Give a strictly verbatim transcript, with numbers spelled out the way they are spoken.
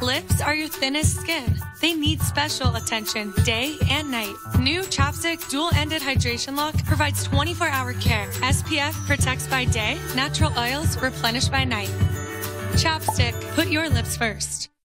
Lips are your thinnest skin. They need special attention day and night. New Chapstick Dual-Ended Hydration Lock provides twenty-four hour care. S P F protects by day, natural oils replenish by night. Chapstick, put your lips first.